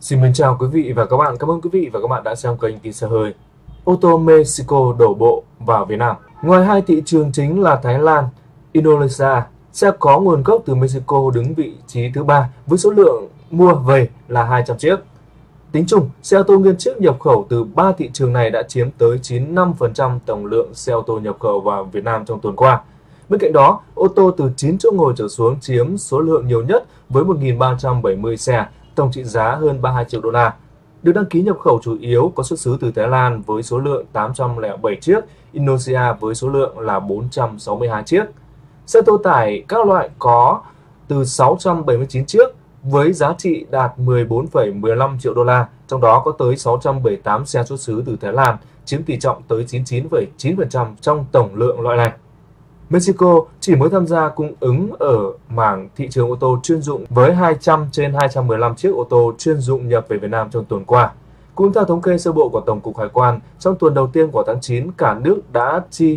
Xin mến chào quý vị và các bạn. Cảm ơn quý vị và các bạn đã xem kênh tin xe hơi. Ô tô Mexico đổ bộ vào Việt Nam. Ngoài hai thị trường chính là Thái Lan, Indonesia, xe có nguồn gốc từ Mexico đứng vị trí thứ 3 với số lượng mua về là 200 chiếc. Tính chung, xe ô tô nguyên chiếc nhập khẩu từ 3 thị trường này đã chiếm tới 95% tổng lượng xe ô tô nhập khẩu vào Việt Nam trong tuần qua. Bên cạnh đó, ô tô từ 9 chỗ ngồi trở xuống chiếm số lượng nhiều nhất với 1.370 xe, tổng trị giá hơn 32 triệu đô la. Được đăng ký nhập khẩu chủ yếu có xuất xứ từ Thái Lan với số lượng 807 chiếc, Indonesia với số lượng là 462 chiếc. Xe ô tô tải các loại có từ 679 chiếc với giá trị đạt 14,15 triệu đô la, trong đó có tới 678 xe xuất xứ từ Thái Lan, chiếm tỷ trọng tới 99,9% trong tổng lượng loại này. Mexico chỉ mới tham gia cung ứng ở mảng thị trường ô tô chuyên dụng với 200 trên 215 chiếc ô tô chuyên dụng nhập về Việt Nam trong tuần qua. Cũng theo thống kê sơ bộ của Tổng cục Hải quan, trong tuần đầu tiên của tháng 9, cả nước đã chi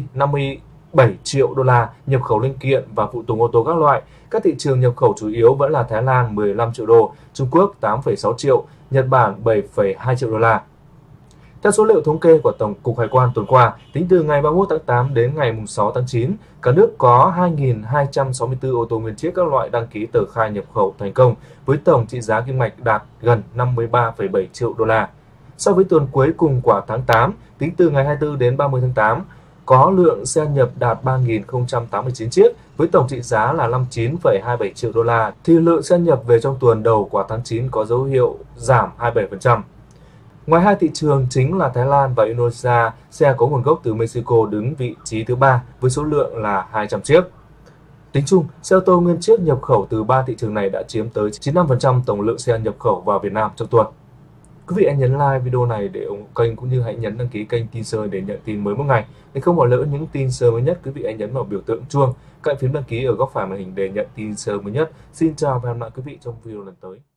57 triệu đô la nhập khẩu linh kiện và phụ tùng ô tô các loại. Các thị trường nhập khẩu chủ yếu vẫn là Thái Lan 15 triệu đô, Trung Quốc 8,6 triệu, Nhật Bản 7,2 triệu đô la. Theo số liệu thống kê của Tổng cục Hải quan tuần qua, tính từ ngày 31 tháng 8 đến ngày 6 tháng 9, cả nước có 2.264 ô tô nguyên chiếc các loại đăng ký tờ khai nhập khẩu thành công với tổng trị giá kim ngạch đạt gần 53,7 triệu đô la. So với tuần cuối cùng của tháng 8, tính từ ngày 24 đến 30 tháng 8, có lượng xe nhập đạt 3.089 chiếc với tổng trị giá là 59,27 triệu đô la, thì lượng xe nhập về trong tuần đầu của tháng 9 có dấu hiệu giảm 27%. Ngoài hai thị trường chính là Thái Lan và Indonesia, xe có nguồn gốc từ Mexico đứng vị trí thứ 3 với số lượng là 200 chiếc. Tính chung, xe ô tô nguyên chiếc nhập khẩu từ 3 thị trường này đã chiếm tới 95% tổng lượng xe nhập khẩu vào Việt Nam trong tuần. Quý vị hãy nhấn like video này để ủng hộ kênh cũng như hãy nhấn đăng ký kênh tin sớm để nhận tin mới mỗi ngày. Để không bỏ lỡ những tin sớm mới nhất, quý vị hãy nhấn vào biểu tượng chuông cạnh phím đăng ký ở góc phải màn hình để nhận tin sớm mới nhất. Xin chào và hẹn gặp lại quý vị trong video lần tới.